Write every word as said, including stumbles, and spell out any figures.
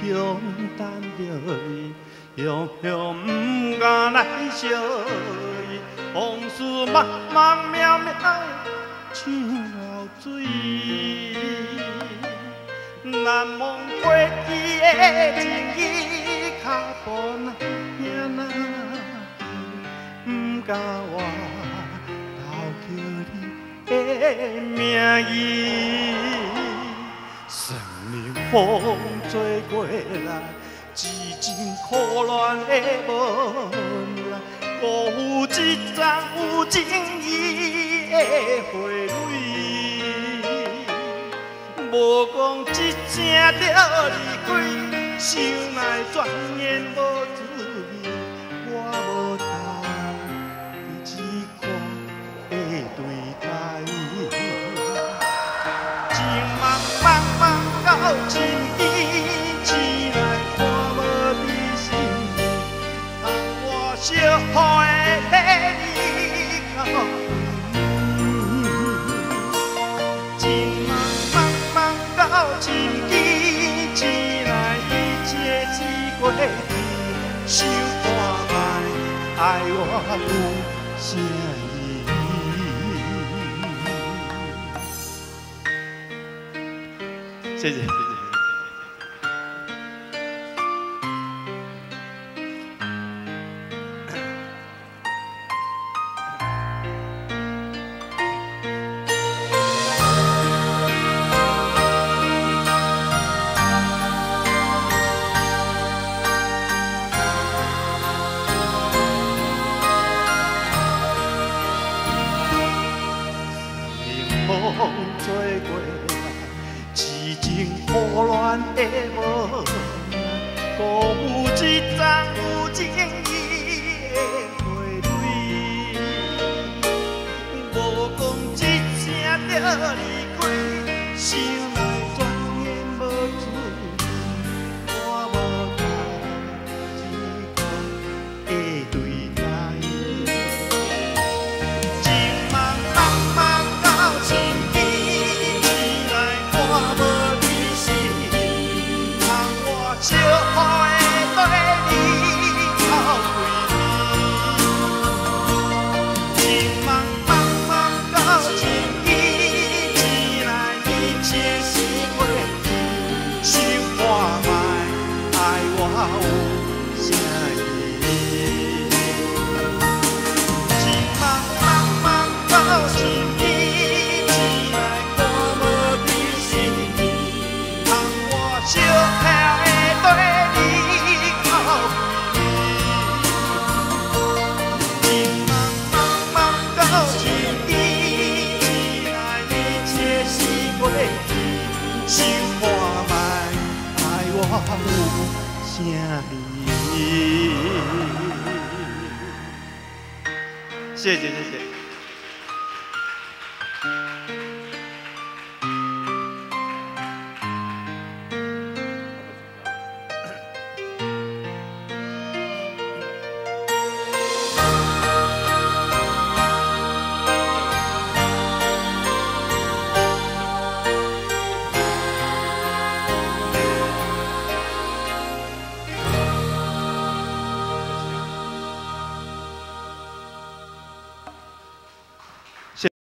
向等着伊，向向不敢来相依，往事茫茫渺渺像流水，难忘过去的情谊，脚步那行那不敢活偷叫你的名字。生命风吹过来，至今苦恋的无奈，辜负一桩有情义的花蕊。无讲一声就离开，想来转眼无滋味。我无当只看的对待，情茫茫茫到深更，醒来看无你身影，让我惜福的替你到到深更，醒来一切是过去，想看卖爱我有啥意义？谢谢，谢谢。风吹过来，痴情苦恋的无奈，辜负一桩有情义的花蕊。无讲一声就离开，想来转眼无滋味。我无当只讲的对待，情茫茫茫到深更，醒来看无你身影，让我惜福的对你到几暝。情茫茫茫到深更，醒来一切是过去，想看卖爱我有啥意义？情茫茫茫到深更，醒来看无你身影，让我惜福的对你到几暝。情茫茫茫到深更，醒来一切是过去，想看卖爱我有啥意义？谢谢谢谢。